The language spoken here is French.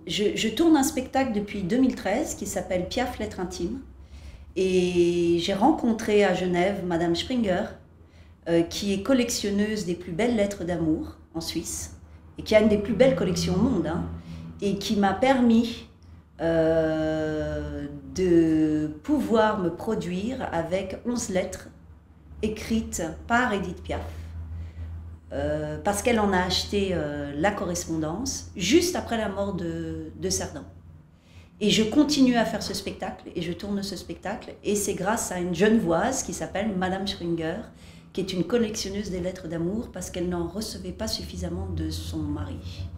je tourne un spectacle depuis 2013 qui s'appelle Piaf, lettre intime. Et j'ai rencontré à Genève Madame Springer, qui est collectionneuse des plus belles lettres d'amour en Suisse, et qui a une des plus belles collections au monde, hein, et qui m'a permis de pouvoir me produire avec 11 lettres écrites par Edith Piaf. Parce qu'elle en a acheté la correspondance juste après la mort de Cerdan. Et je continue à faire ce spectacle, et je tourne ce spectacle, et c'est grâce à une Genevoise qui s'appelle Madame Springer, qui est une collectionneuse des lettres d'amour, parce qu'elle n'en recevait pas suffisamment de son mari.